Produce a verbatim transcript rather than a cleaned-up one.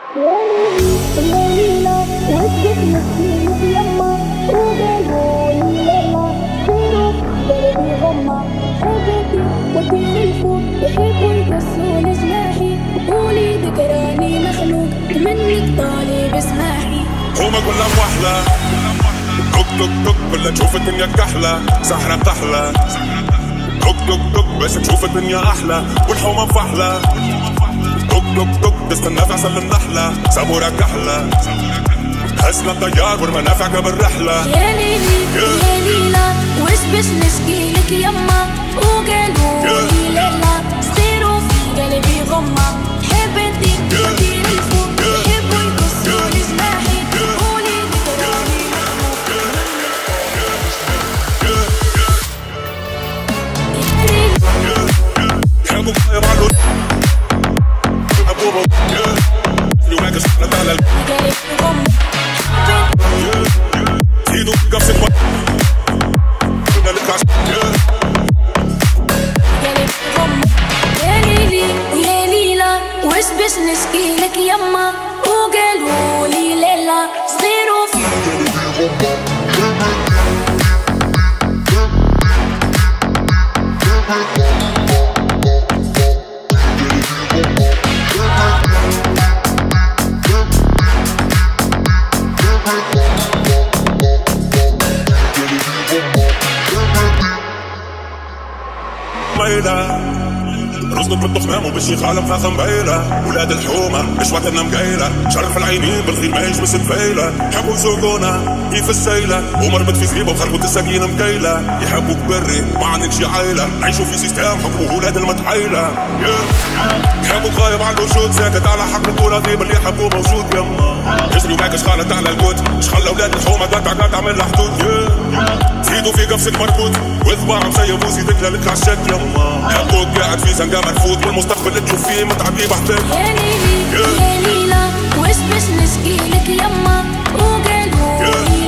يحبوا يقصون جناحي قولي ذكراني مخلوق منك طالب اسماحي هما كلها وحلة توك توك توك كلها تشوف الدنيا كحلة سحرة بتحلى توك توك توك بس تشوف الدنيا أحلى والحومة مفحلة توك توك توك تستنى في عسل النحلة سابورة كحلة حسنا الطيار والمنافع قبل رحلة يا ليلي يا ليلى وش باش نشكيلك يما وقالوا لي ليلى صغيروا في قلبي غمة حب انتي تدير الفوق يحبوا يقصوا لي جناحي قولي ذكراني يحبوا يا معلول حبوبة يومك سحلت على قلبي غمة ايدو قفص الوقت كنا نتعش يا ليلي يا ليلى وش باش نشكيلك يما وقالوا لي ليلى صغيروا في رزقك بالضخمام وبالشيخ عالم فاخم بيلة ولاد الحومة مش وقتنا مقيلة شرف العينين بالخير ما يجبس الفيلة يحبوا يسوقونا كيف السيلة ومربط في زريبة وخربط السكينة مقيلة يحبوك بري ما عندك شي عيلة عيشوا في سيستم حكموا ولاد المتحيلة يحبوك غايب على الوجود ساكت على حق البطولة ذيب اللي يحبوه موجود يما يجري معاك شخالة على الجود شخلى ولاد الحومة قطع قطع تعمل لها حدود تزيدوا في قفصك مربوط وذباع مسيب وزيدك لك عالشك يما يحبوك قاعد في زنقة مرفوض والمستقبل اللي تشوف فيه متعبي بحثك يا ليلي يا ليلى وش باش نشكيلك يما وقالوا